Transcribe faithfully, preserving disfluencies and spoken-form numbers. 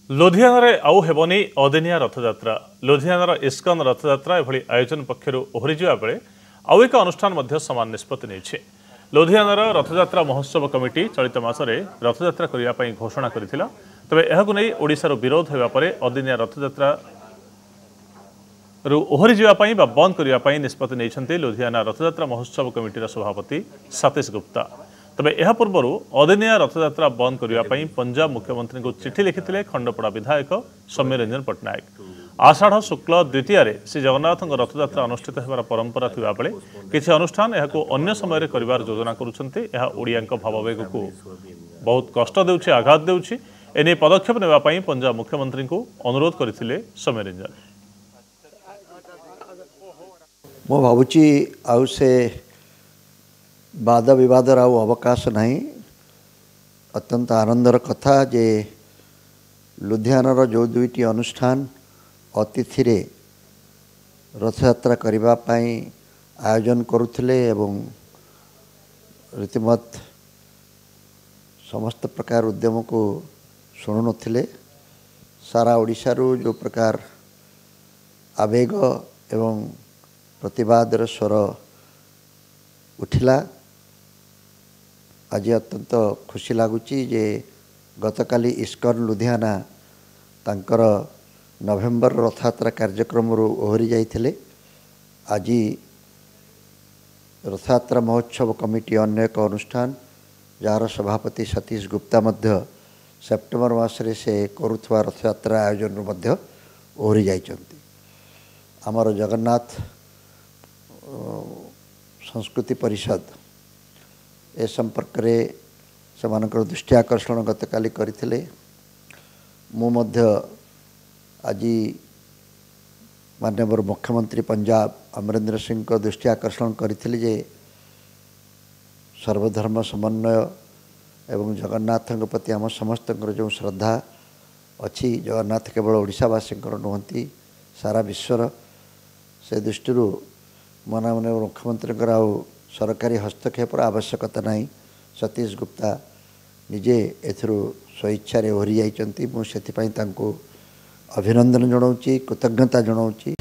लुधियाना रे आउ हेबनी अदिनिया रथयात्रा लुधियानार इस्कन रथयात्रा एभली आयोजन पक्षरु ओहरी जिबा बेले आउ एक अनुष्ठान मध्य समान निष्पत्ति नेछि। लुधियानार रथयात्रा महोत्सव कमिटी चलित मासरे रथयात्रा करिया पई घोषणा करिथिला। तबे एहाकु नै ओडिसार विरोध हेबा परे अदिनिया रथयात्रा रु ओहरी जिबा पई बा बंद करिया पई निष्पत्ति नेछन्ते लुधियाना रथयात्रा महोत्सव कमिटीर सभापति सतीश गुप्ता। तबे यह पूर्व अदिनिया रथयात्रा बंद करने पंजाब मुख्यमंत्री को चिठी लिखिते खंडपड़ा विधायक सौम्यरंजन पट्टनायक। आषाढ़ शुक्ल द्वितीय श्री जगन्नाथ रथयात्रा अनुष्ठित होवार परंपरा थिबा बेले किछि अनुष्ठान यहाको अन्य समय करिवार योजना करुछन्ते। यह ओडिया भाववेग को बहुत कष्ट देउछि, आघात देउछि। एने पदक्षेप नेबा पई पंजाब मुख्यमंत्री को अनुरोध करथिले सौम्यरंजन। मो भावुची आउ से वाद विवादर आउ अवकाश नहीं। अत्यंत आनंदर कथा जे लुधियानार जो दुईटी अनुष्ठान अतिथि रे रथयात्रा करिबा पई आयोजन करुथिले एवं रीतिमत समस्त प्रकार उद्यम को शुणु नथिले। सारा ओडिशारू जो प्रकार आवेग एवं प्रतिवादर स्वर उठिला। आज अत्यंत खुशी लगुच जे गतकाली इस्कन लुधियाना तांकर नवेम्बर रथयात्रा कार्यक्रम ओहरी जाइथिले। आज रथयात्रा महोत्सव कमिटी अन्य एक अनुष्ठान जार सभापति सतीश गुप्ता मध्य सेप्टेम्बर मासरे से करुथवा रथयात्रा आयोजन मध्य ओहरी जाइछन्ति। आमर जगन्नाथ संस्कृति परिषद ए संपर्क रे समानकर दृष्टि आकर्षण गतकाली करथिले। मु मध्य आज माननीय मुख्यमंत्री पंजाब अमरेंद्र सिंह को दृष्टि आकर्षण करथिले जे सर्वधर्म समन्वय एवं जगन्नाथ प्रति आम समस्त जो श्रद्धा अच्छी, जगन्नाथ केवल ओडिशावासी नुहति सारा विश्वर, से दृष्टि मना मन मुख्यमंत्री सरकारी हस्तक्षेपर आवश्यकता नहीं। सतीश गुप्ता निजे एथुरु स्वेच्छा ओहरी जाइछन्ति। मु सेथिपई तांको अभिनंदन जणाउछि, कृतज्ञता जणाउछि।